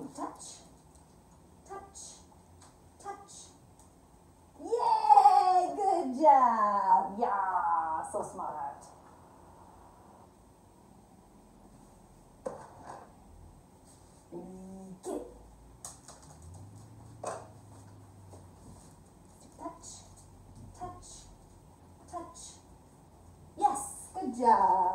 touch, touch, touch. Yay! Good job. Yeah, so smart. Get it. Touch, touch, touch. Yes, good job.